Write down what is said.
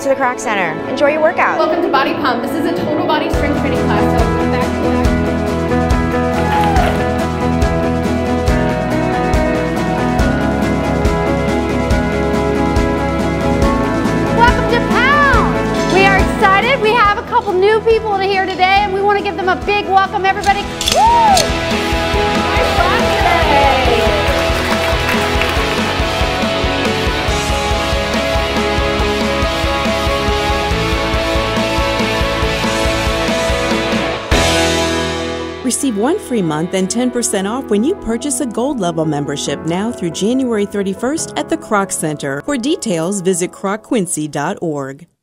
to the Kroc Center. Enjoy your workout. Welcome to Body Pump. This is a total body strength training class. So back to back. Welcome to Pound. We are excited. We have a couple new people here today, and we want to give them a big welcome, everybody. Woo! Nice fun today. Receive 1 free month and 10% off when you purchase a Gold Level membership now through January 31st at the Kroc Center. For details, visit krocquincy.org.